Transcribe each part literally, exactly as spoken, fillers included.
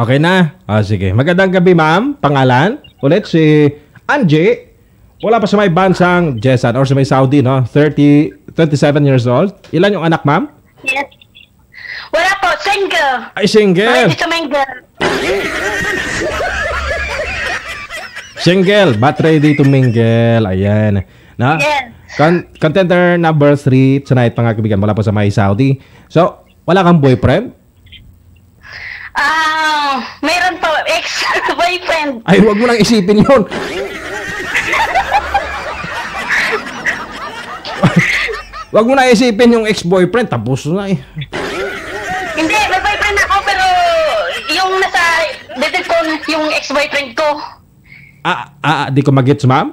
Okay na? Ah, sige. Magandang gabi, ma'am. Pangalan? Ulit si Angie. Wala pa sa may bansang Jesan or sa may Saudi, no? thirty, twenty-seven years old. Ilan yung anak, ma'am? Yes. Wala po. Single. Ay, single. Ready to mingle. Single, but ready to mingle. Ayan. Na? Yes. Con- contender number three tonight, mga kaibigan, mula po sa may Saudi. So, wala kang boyfriend? Ah, mayroon po. Ex-boyfriend. Ay, huwag mo nang isipin yun. Huwag mo na isipin yung ex-boyfriend. Tapos na eh. Hindi, may boyfriend ako pero yung nasa dito ko yung ex-boyfriend ko. Ah, ah, di ko mag-gets, ma'am?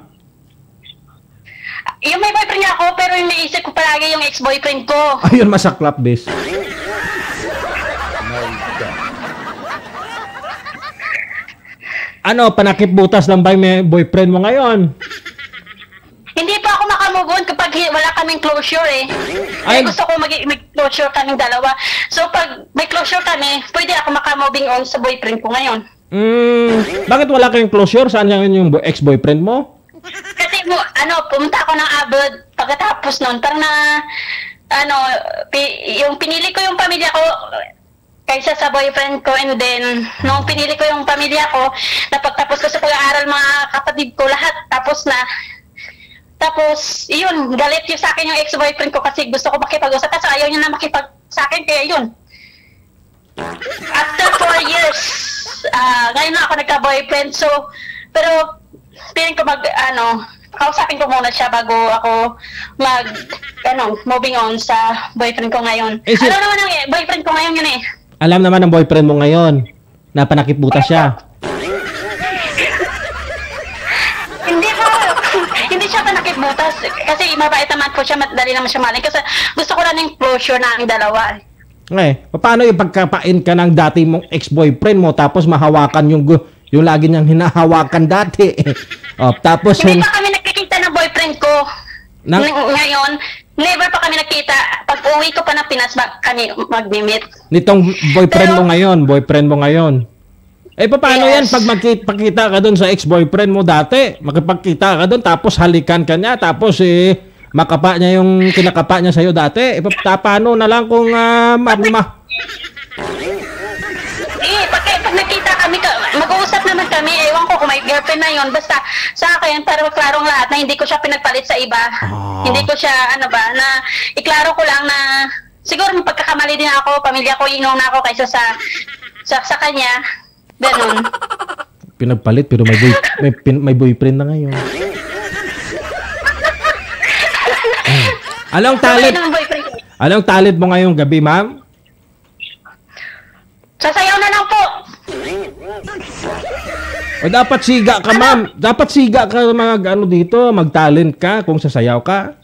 Yung may boyfriend niya ako pero yung naisip ko palagi yung ex-boyfriend ko. Ayun, masaklap, bis. Ano, panakip butas lang ba yung may boyfriend mo ngayon? Hindi pa ako makamove on kapag hi- wala kaming closure eh. Ay. Ay, gusto ko mag- may closure kaming dalawa. So pag may closure kami, pwede ako makamoving on sa boyfriend ko ngayon. Hmm, bakit wala kayong closure? Saan yan yung bo- ex-boyfriend mo? Kasi mo, ano, pumunta ako ng abroad pagkatapos nun. Parang na, ano, pi- yung pinili ko yung pamilya ko kaysa sa boyfriend ko, and then nung pinili ko yung pamilya ko, napagtapos ko sa pag-aaral mga kapatid ko, lahat tapos na. Tapos, yun, galit yung sa akin yung ex-boyfriend ko kasi gusto ko makipag-usap kasi ayaw niya na makipag sa akin, kaya yun. After four years, ah ngayon na ako nagka-boyfriend, so, pero, feeling ko mag, ano, kausapin ko muna siya bago ako mag, ano, moving on sa boyfriend ko ngayon. Eh, si- Ano naman ang boyfriend ko ngayon yun eh? Alam naman ng boyfriend mo ngayon na panakip butas siya. Hindi po. Hindi siya panakip butas. Kasi mabait naman po siya, madali naman siya maling. Kasi gusto ko lang yung closure na ang dalawa. Eh, paano yung pagkapain ka ng dati mong ex-boyfriend mo tapos mahawakan yung gu- yung lagi niyang hinahawakan dati? Oh, tapos Hindi hin- pa kami nakikita ng boyfriend ko. Nang- Ng- ngayon, never pa kami nakita. Pag uwi ko pa ng Pinas, ba kami mag-meet. nitong boyfriend Pero- mo ngayon, boyfriend mo ngayon. Eh, paano yan Yes. pag magkita ka doon sa ex-boyfriend mo dati? Makipagkita ka doon, tapos halikan ka niya, tapos eh, makapa niya yung kinakapa niya sa'yo dati. Eh, pa- paano na lang kung uh, ma- ma- Eh, pag, pag nakita kami, ka- mag-uusap naman kami. Ewan ko kung may girlfriend na yun. Basta sa akin, para klarong lahat na hindi ko siya pinagpalit sa iba. Ah. Hindi ko siya, ano ba, na iklaro ko lang na siguro may pagkakamali din ako, pamilya ko, inuna ako kaysa sa sa, sa kanya. Ganun. pinagpalit pero may, boy, may, pin- may boyfriend na ngayon. Anong talent? Sabay ng boyfriend ko. Anong talent mo ngayong gabi, ma'am? Sasayaw na lang po. O dapat siga ka, ma'am. Dapat siga ka mga ano dito, mag-talent ka kung sasayaw ka.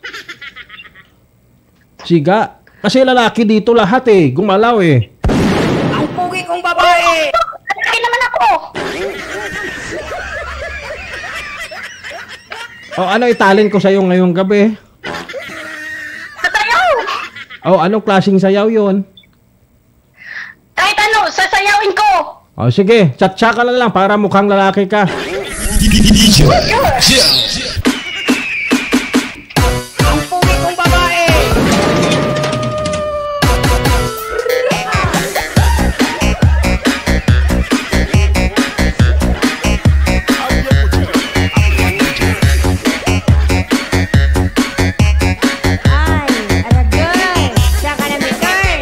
Siga. Kasi lalaki dito lahat eh, gumalaw eh. Ang pugi kong babae! Laki naman ako. O ano i-talent ko sa'yo ngayong gabi? Sasayaw. O anong klaseng sayaw yon? Kahit ano, sasayawin ko. O sige, chat-chat ka na lang para mukhang lalaki ka. Ang pugi kong babae! Ay, aragay! Saka na may girl!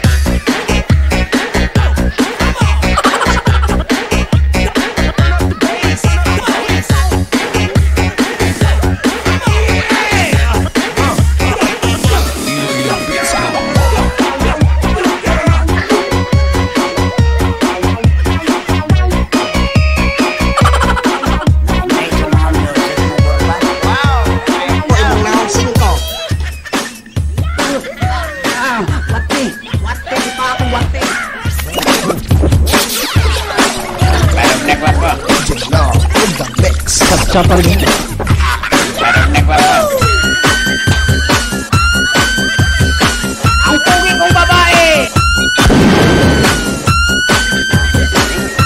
Chat-chat pa rin. Ang pugi kong babae!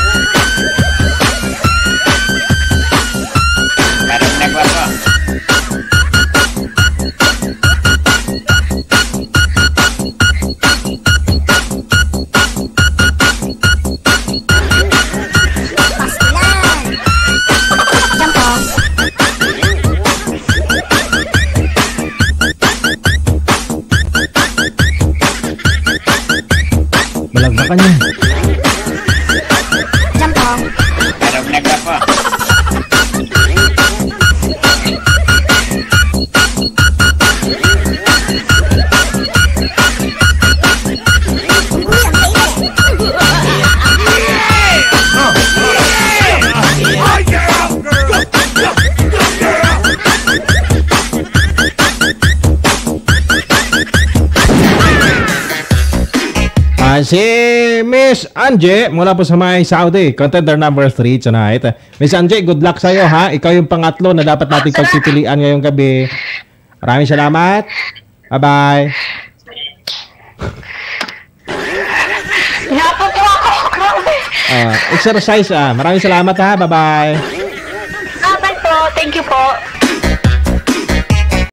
kanya. Jampong. Nalaglag ako. Ah, si Miss Anje mula po sa may Saudi, contender number three tonight. Miss Anje, good luck sa'yo ha. Ikaw yung pangatlo na dapat nating pagpipilian ngayong gabi. Maraming salamat. Bye-bye. Hinapo po ako. Grabe. Ah, exercise ah. Maraming salamat ha. Bye-bye. Bye po. Thank you po.